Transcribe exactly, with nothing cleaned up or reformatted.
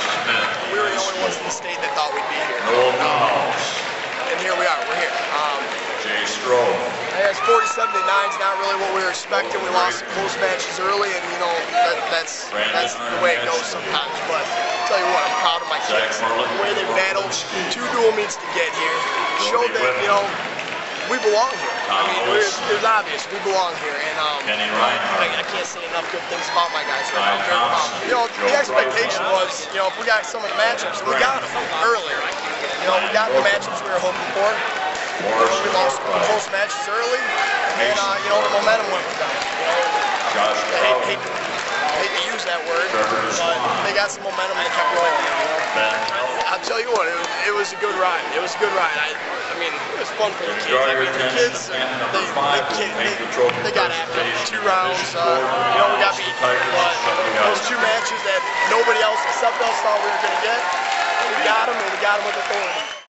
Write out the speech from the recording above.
We were the only ones in the state that thought we'd be here. No Um, doubt. and here we are. We're here. Um, Jay Stroh. I guess forty-seven to nine is not really what we were expecting. We lost some close matches early, and you know that, that's that's the way it goes sometimes. But I'll tell you what, I'm proud of my kids. The way they battled two dual meets to get here showed that you know we belong here. I mean, it's, it's obvious we belong here, and um, I, I can't say enough good things about my guys right now. They're, um, you know, the expectation was, you know, if we got some of the matchups, and we got them earlier. You know, we got the matchups we were hoping for. You know, we lost close matches early, and uh, you know the momentum went with them. You know, I hate, hate, to, hate to use that word, but they got some momentum and kept rolling. You know? I'll tell you what, it was, it was a good ride. It was a good ride. I, I mean, it was fun for the kids. I mean, the kids, they, they, they, they got after it. Two rounds, uh, you know, we got beat, but those two matches that nobody else except us thought we were going to get, we got them, and we got them with authority.